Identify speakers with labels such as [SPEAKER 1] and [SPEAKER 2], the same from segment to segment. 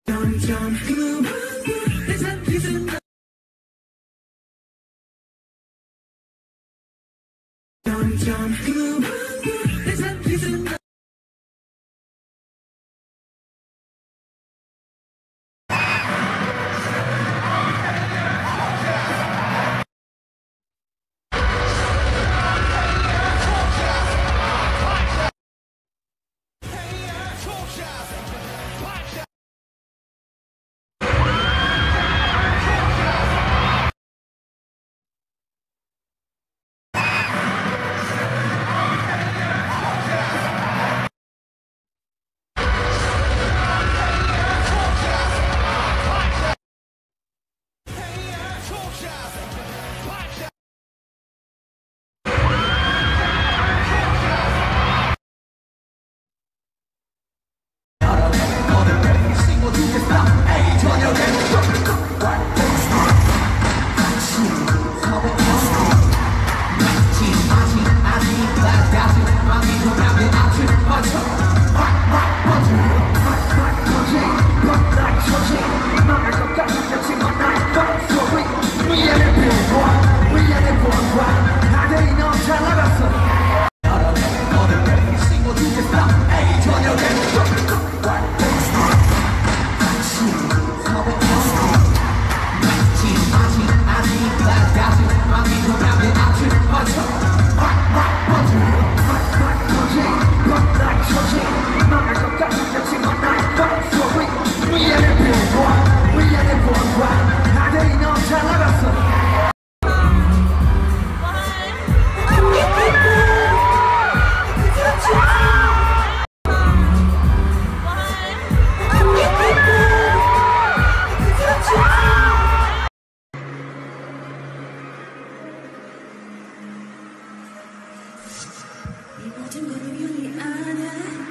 [SPEAKER 1] 모든 걸 우연히 아냐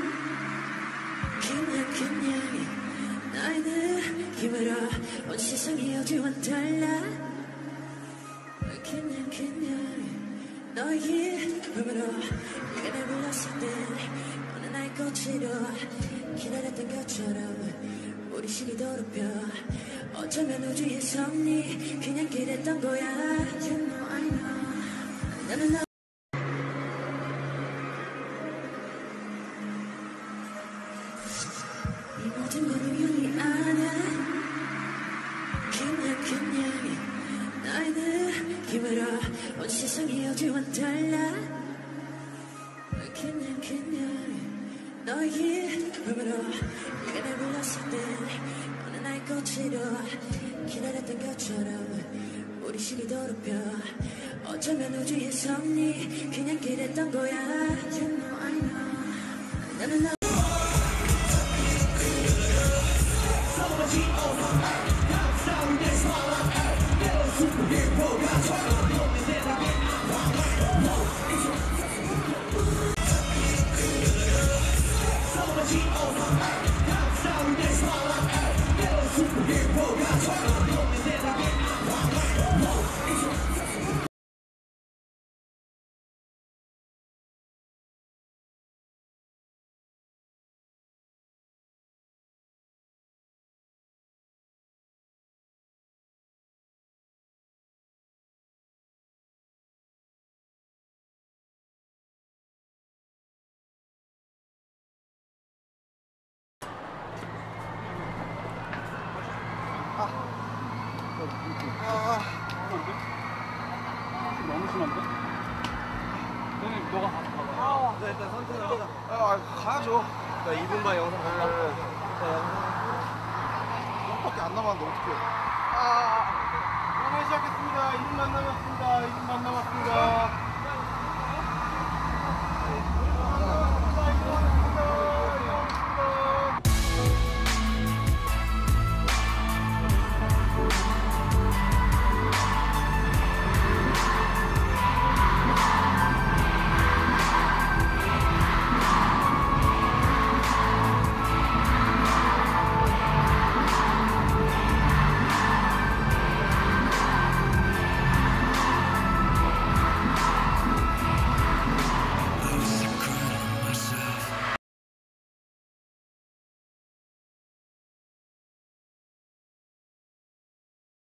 [SPEAKER 1] 그냥 나의 느낌으로 온 세상이 어디와는 달라 그냥 너의 이름으로 네가 날 불렀을 때 너는 나의 꽃으로 기다렸던 것처럼 우리 시리 더럽혀 어쩌면 우주의 섭리 그냥 기댔던 거야 You know I know 나는 이 모든 걸 우연히 아냐 그냥 나의 느낌으로 온 세상이 어디와는 달라 그냥 너의 이름으로 네가 날 불렀을 때 너는 나의 꽃으로 기다렸던 것처럼 우리 시리 더럽혀 어쩌면 우주의 섭리 그냥 기댔던 거야 You know I know 나는
[SPEAKER 2] 너무 심한데? 형님 너가 가.
[SPEAKER 3] 자, 일단 선택을 하자. 가야죠. 나 2분만 영상 보려고. 자, 영상. 밖에 안 남았는데 어떡해. 영상 시작했습니다. 2분만 남았습니다. 2분만 남았습니다.